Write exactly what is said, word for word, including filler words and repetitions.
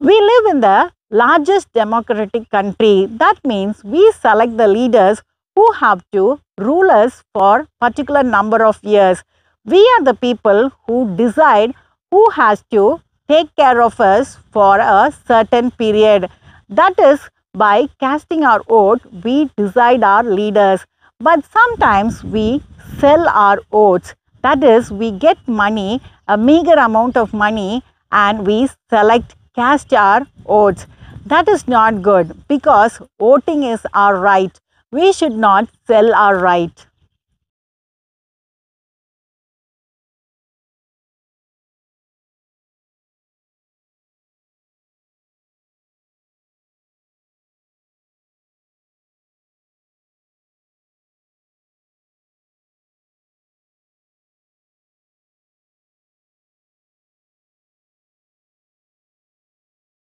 We live in the largest democratic country. That means we select the leaders who have to rule us for particular number of years. We are the people who decide who has to take care of us for a certain period. That is, by casting our vote, we decide our leaders. But sometimes we sell our votes. That is, we get money, a meager amount of money, and we select, cast our votes. That is not good, because voting is our right. We should not sell our right.